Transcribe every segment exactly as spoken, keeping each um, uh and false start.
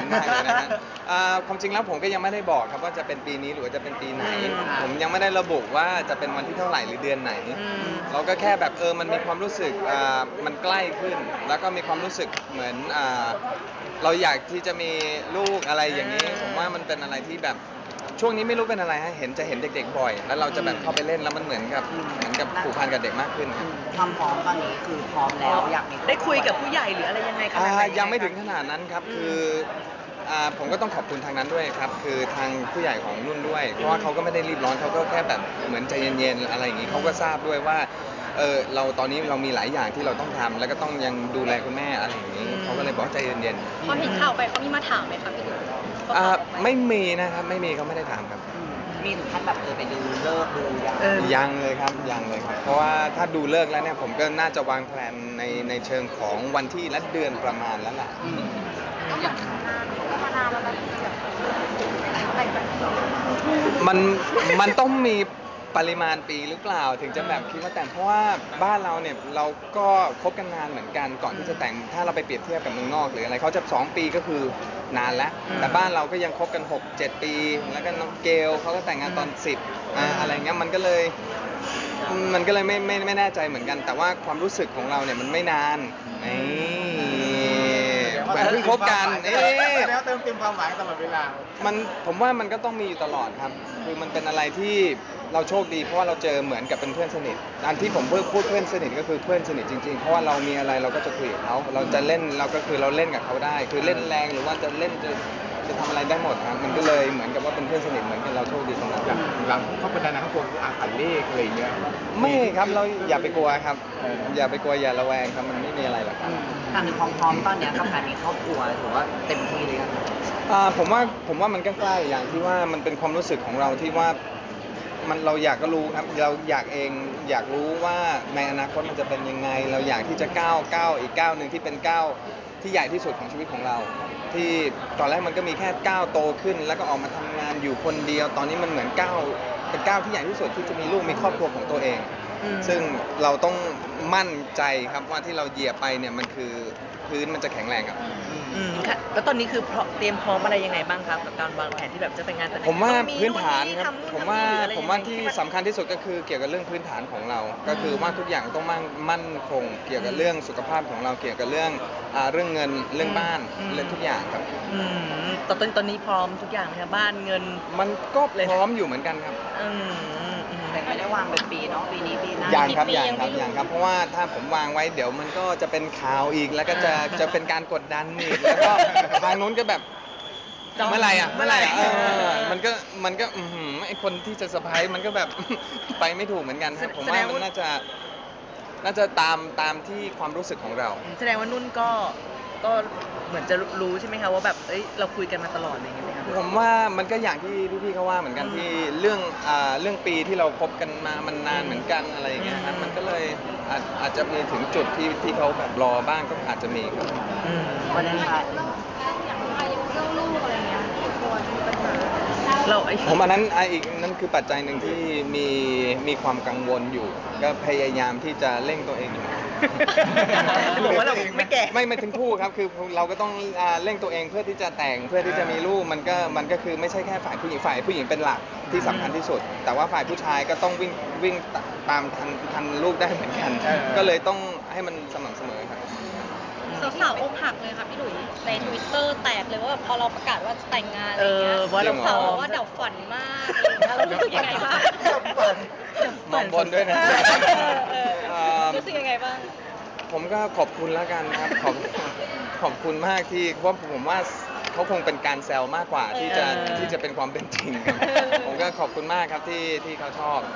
คุณมากเลยนะฮะความจริงแล้วผมก็ยังไม่ได้บอกครับว่าจะเป็นปีนี้หรือว่าจะเป็นปีไหนผมยังไม่ได้ระบุว่าจะเป็นวันที่เท่าไหร่หรือเดือนไหนเราก็แค่แบบเออมันมีความรู้สึกมันใกล้ขึ้นแล้วก็มีความรู้สึกเหมือนเราอยากที่จะมีลูกอะไรอย่างนี้ผมว่ามันเป็นอะไรที่แบบช่วงนี้ไม่รู้เป็นอะไรฮะเห็นจะเห็นเด็กๆบ่อยแล้วเราจะแบบเข้าไปเล่นแล้วมันเหมือนกับเหมือนกับผูกพันกับเด็กมากขึ้นความพร้อมตอนนี้คือพร้อมแล้วอยากมีได้คุยกับผู้ใหญ่หรืออะไรยังไงขนาดไหนยังไม่ถึงขนาดนั้นครับคือผมก็ต้องขอบคุณทางนั้นด้วยครับคือทางผู้ใหญ่ของนุ่นด้วยเพราะว่าเขาก็ไม่ได้รีบร้อนเขาก็แค่แบบเหมือนใจเย็นๆอะไรอย่างนี้เขาก็ทราบด้วยว่าเออเราตอนนี้เรามีหลายอย่างที่เราต้องทำแล้วก็ต้องยังดูแลคุณแม่อะไรอย่างนี้เขาก็เลยบอกใจเย็นๆพอเห็นข่าวไปเขามีมาถามไหมคะพี่ดุยไม่มีนะครับไม่มีเขาไม่ได้ถามครับมีถึงขั้นแบบเออไปดูเลิกดูยังยังเลยครับยังเลยครับเพราะว่าถ้าดูเลิกแล้วเนี่ยผมก็น่าจะวางแผนในในเชิงของวันที่และเดือนประมาณแล้วแหละมันมันต้องมีปริมาณปีหรือเปล่าถึงจะแบบคิดว่าแต่งเพราะว่าบ้านเราเนี่ยเราก็คบกันนานเหมือนกันก่อนที่จะแต่งถ้าเราไปเปรียบเทียบกับเมืองนอกหรืออะไรเขาจะสองปีก็คือนานแล้วแต่บ้านเราก็ยังคบกันหก เจ็ดปีแล้วก็น้องเกลเขาก็แต่งงานตอนสิบอะไรเงี้ยมันก็เลยมันก็เลยไม่ไม่ไม่แน่ใจเหมือนกันแต่ว่าความรู้สึกของเราเนี่ยมันไม่นานเหมือนเพิ่งคบกันเอ๊ะแล้วเติมเต็มความหมายตลอดเวลามันผมว่ามันก็ต้องมีอยู่ตลอดครับคือมันเป็นอะไรที่เราโชคดีเพราะว่าเราเจอเหมือนกับเป็นเพื่อนสนิทอันที่ผมพูดพูดเพื่อนสนิทก็คือเพื่อนสนิทจริงๆเพราะว่าเรามีอะไรเราก็จะคุยกับเขาเราจะเล่นเราก็คือเราเล่นกับเขาได้คือเล่นแรงหรือว่าจะเล่นจะจะทำอะไรได้หมดครับมันก็เลยเหมือนกับว่าเป็นเพื่อนสนิทเหมือนกันเราโชคดีตรงนั้นหลังเขาเป็นนางเขาควรอ่านเลขอะไรเงี้ยไม่ครับเราอย่าไปกลัวครับอย่าไปกลัวอย่าระแวงครับมันไม่มีอะไรหรอกครับการมีความพร้อมตอนนี้กับการมีครอบครัวถือว่าเต็มที่เลยครับผมว่าผมว่ามันใกล้ๆอย่างที่ว่ามันเป็นความรู้สึกของเราที่ว่ามันเราอยากก็รู้ครับเราอยากเองอยากรู้ว่าในอนาคตมันจะเป็นยังไงเราอยากที่จะก้าวก้าวอีกก้าวหนึ่งที่เป็นก้าวที่ใหญ่ที่สุดของชีวิตของเราที่ตอนแรกมันก็มีแค่ก้าวโตขึ้นแล้วก็ออกมาทำงานอยู่คนเดียวตอนนี้มันเหมือนก้าวเป็นก้าวที่ใหญ่ที่สุดที่จะมีลูกมีครอบครัวของตัวเองซึ่งเราต้องมั่นใจครับว่าที่เราเหยียบไปเนี่ยมันคือพื้นมันจะแข็งแรงครับอืมค่ะแล้วตอนนี้คือเตรียมพร้อมอะไรยังไงบ้างครับกับการวางแผนที่แบบจะแต่งงานแต่ผมว่าพื้นฐานครับผมว่าผมว่าที่สำคัญที่สุดก็คือเกี่ยวกับเรื่องพื้นฐานของเราก็คือว่าทุกอย่างต้องมั่นมั่นคงเกี่ยวกับเรื่องสุขภาพของเราเกี่ยวกับเรื่องเรื่องเงินเรื่องบ้านเรื่องทุกอย่างครับอืมตอนตอนนี้พร้อมทุกอย่างครับบ้านเงินมันก็พร้อมอยู่เหมือนกันครับอืมแต่ไม่ได้วางเป็นปีเนาะปีนี้ปีหน้าอย่างครับอย่างครับอย่างครับเพราะว่าถ้าผมวางไว้เดี๋ยวมันก็จะเป็นข่าวอีกแล้วก็จะจะเป็นการกดดันอีกแล้วก็ทางนู้นก็แบบเมื่อไหร่อ่ะเมื่อไหร่เออมันก็มันก็อืมไอคนที่จะเซอร์ไพรส์มันก็แบบไปไม่ถูกเหมือนกันครับผมว่ามันน่าจะน่าจะตามตามที่ความรู้สึกของเราแสดงว่านุ่นก็ก็เหมือนจะรู้ใช่ไหมคะว่าแบบเอ้ยเราคุยกันมาตลอดอะไรอย่างเงี้ยไหมครับผมว่ามันก็อย่างที่พี่ๆเขาว่าเหมือนกันที่เรื่องอ่าเรื่องปีที่เราคบกันมามันนานเหมือนกันอะไรอย่างเงี้ยครับมันก็เลยอาจอาจจะมีถึงจุดที่ที่เขาแบบรอบ้างก็อาจจะมีครับวันนี้ค่ะอย่างอายุเรื่องลูกอะไรเงี้ยควรมีปัญหาเราผมอันนั้นอีกนั่นคือปัจจัยหนึ่งที่มีมีความกังวลอยู่ก็พยายามที่จะเร่งตัวเองอยู่หรือว่าเราไม่แก่ไม่ไม่ถึงคู่ครับคือเราก็ต้องเร่งตัวเองเพื่อที่จะแต่งเพื่อที่จะมีลูกมันก็มันก็คือไม่ใช่แค่ฝ่ายผู้หญิงฝ่ายผู้หญิงเป็นหลักที่สำคัญที่สุดแต่ว่าฝ่ายผู้ชายก็ต้องวิ่งวิ่งตามทันทันลูกได้เหมือนกันก็เลยต้องให้มันสม่ำเสมอครับสาวๆอกหักเลยค่ะพี่หลุยใน ทวิตเตอร์ แตกเลยว่าแบบพอเราประกาศว่าแต่งงานอะไรเงี้ยสาวๆว่าเดาฝันมากเรารู้สึกยังไงบ้างมองบนด้วยนะรู้สึกยังไงบ้างผมก็ขอบคุณแล้วกันครับขอบขอบคุณมากที่เพราะผมว่าเขาคงเป็นการแซวมากกว่าที่จะที่จะเป็นความเป็นจริงครับผมก็ขอบคุณมากครับที่ที่เขาชอบ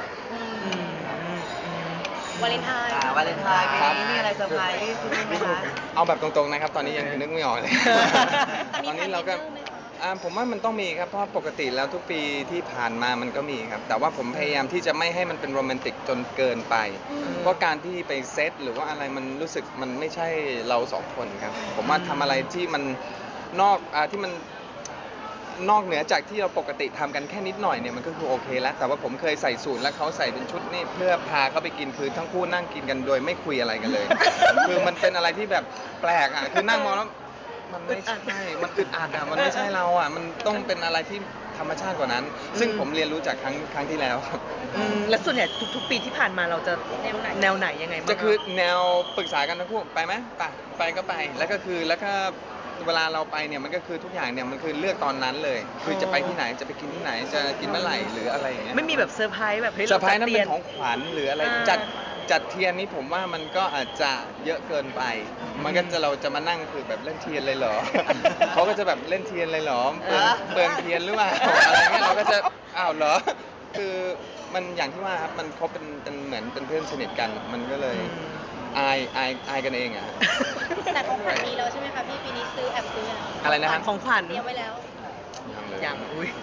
วาเลนไทน์วาเลนไทน์ปีนี้มีอะไรเซอร์ไพรส์คุณไหมคะเอาแบบตรงๆนะครับตอนนี้ยังนึกไม่ออกเลยตอนนี้เราก็ผมว่ามันต้องมีครับเพราะปกติแล้วทุกปีที่ผ่านมามันก็มีครับแต่ว่าผมพยายามที่จะไม่ให้มันเป็นโรแมนติกจนเกินไปเพราะการที่ไปเซตหรือว่าอะไรมันรู้สึกมันไม่ใช่เราสองคนครับผมว่าทำอะไรที่มันนอกที่มันนอกเหนือจากที่เราปกติทำกันแค่นิดหน่อยเนี่ยมันก็คือโอเคแล้วแต่ว่าผมเคยใส่สูทแล้วเขาใส่เป็นชุดนี่เพื่อพาเขาไปกินคือทั้งคู่นั่งกินกันโดยไม่คุยอะไรกันเลยคือมันเป็นอะไรที่แบบแปลกอ่ะคือนั่งมองแล้วมันไม่ใช่มันอึดอัดอ่ะมันไม่ใช่เราอ่ะมันต้องเป็นอะไรที่ธรรมชาติกว่านั้น ซึ่งผมเรียนรู้จากครั้งครั้งที่แล้วครับอืมแล้วส่วนใหญ่ทุกๆ ปีที่ผ่านมาเราจะแนวไหนแนวไหนยังไงบ้างจะคือแนวปรึกษากันทั้งคู่ไปไหมไปไปก็ไปแล้วก็คือแล้วก็เวลาเราไปเนี่ยมันก็คือทุกอย่างเนี่ยมันคือเลือกตอนนั้นเลย คือจะไปที่ไหนจะไปกินที่ไหนจะกินเมื่อไหร่หรืออะไรอย่างเงี้ยไม่มีแบบเซอร์ไพรส์แบบเฮ้ยเซอร์ไพรส์จันั่ดนเตรีเป็ยนของขวัญหรืออะไรอ่าจัดจัดเทียนนี่ผมว่ามันก็อาจจะเยอะเกินไป มันก็จะเราจะมานั่งคือแบบเล่นเทียนเลยเหรอ เขาก็จะแบบเล่นเทียนเลยเหรอเปลืองเปลืองเทียนหรือเปล่าอะไรเงี้ยเราก็จะอ้าวเหรอคือมันอย่างที่ว่าครับมันเขาเป็นเป็นเหมือนเป็นเพื่อนสนิทกัน มันก็เลยอายอายอายกันเองอ่ะแต่ของขวัญมีแล้วใช่ไหมคะพี่ปีนี้ซื้อแอบซื้อแล้วอะไรนะฮะของขวัญเตรียมไว้แล้วอย่างอุ้ย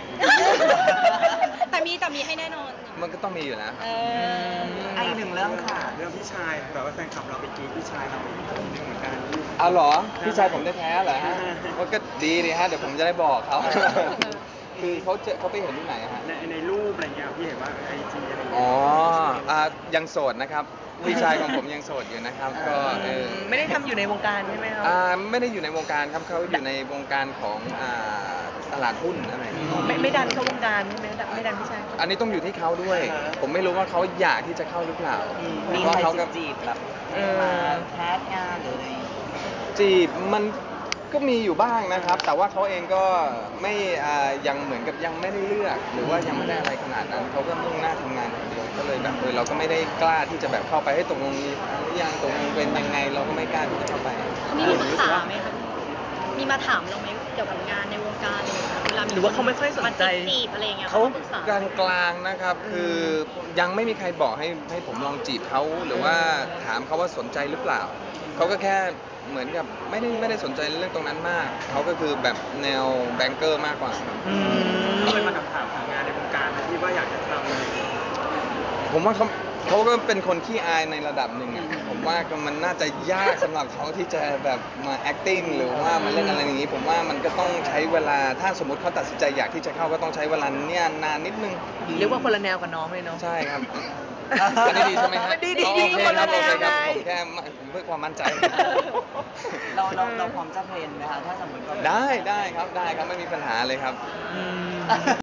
แต่มีแต่มีให้แน่นอนมันก็ต้องมีอยู่นะเอออ่ะอีกหนึ่งเรื่องค่ะเรื่องพี่ชายแบบว่าแฟนคลับเราไปกรีดพี่ชายเราอีกคนหนึงเหมือนกันเอาเหรอพี่ชายผมได้แท้ๆเหรอฮะว่าก็ดีดีฮะเดี๋ยวผมจะได้บอกเขา คือเขาเจอเขาไปเห็นที่ไหนอะฮะในในรูปอะไรเงี้ยพี่เห็นว่าไอจีอะไรเงี้ยอ๋ออ่ายังโสดนะครับพี่ชายของผมยังโสดอยู่นะครับ ก็เออไม่ได้ทำอยู่ในวงการใช่ไหมครับอ่าไม่ได้อยู่ในวงการครับเขาอยู่ในวงการของอ่าตลาดหุ้นอะไรอย่างเงี้ยไม่ไม่ดันเข้าวงการใช่ไหมไม่ดันพี่ชายอันนี้ต้องอยู่ที่เขาด้วย ผมไม่รู้ว่าเขาอยากที่จะเข้าหรือเปล่ามีเพราะใครเขาก็จีบๆแบบเออมาแคสงานหรืออะไรจีบมันก็มีอยู่บ้างนะครับ แต่ว่าเขาเองก็ไม่อ่ายังเหมือนกับยังไม่ได้เลือก หรือว่ายังไม่ได้อะไรขนาดนั้นเขาก็มุ่งหน้าทำงานอย่างเดียวก็เลยแบบเออเราก็ไม่ได้กล้าที่จะแบบเข้าไปให้ตกลงมีหรือยังตกลงเป็นยังไงเราก็ไม่กล้าที่จะเข้าไปมีมาปรึกษาไหมคะมีมาถามเราไหมเกี่ยวกับงานในวงการอะไรอย่างเงี้ยเวลามีหรือว่าเขาไม่ค่อยสนใจมาจีบๆอะไรอย่างเงี้ยเขาปรึกษากลางกลางๆนะครับ คือยังไม่มีใครบอกให้ให้ผมลองจีบเขาหรือว่าถามเขาว่าสนใจหรือเปล่าเขาก็แค่เหมือนกับไม่ได้ไม่ได้สนใจเรื่องตรงนั้นมากเขาก็คือแบบแนวแบงเกอร์มากกว่าอืมเคยมาถามหางานในวงการนะที่ว่าอยากจะทำอะไรเงี้ยผมว่าเขาเขาก็เป็นคนขี้อายในระดับหนึ่งอะผมว่าก็มันน่าจะยากสำหรับเขาที่จะแบบมา acting หรือว่ามาเล่นอะไรอย่างนี้ ผมว่ามันก็ต้องใช้เวลาถ้าสมมติเขาตัดสินใจอยากที่จะเข้าก็ต้องใช้เวลาเนี่ยนานนิดนึงเรียกว่าคนละแนวกับน้องเลยเนาะใช่ครับอันนี้ดีใช่ไหมฮะดีดีอ๋อโอเคคนครัละบแนโอวเคครับไงผมแค่เพื่อความมั่นใจเราเราเราพร้อมจะเทรนไหมคะถ้าสมมติว่าได้ได้ครับได้ครับไม่มีปัญหาเลยครับอืม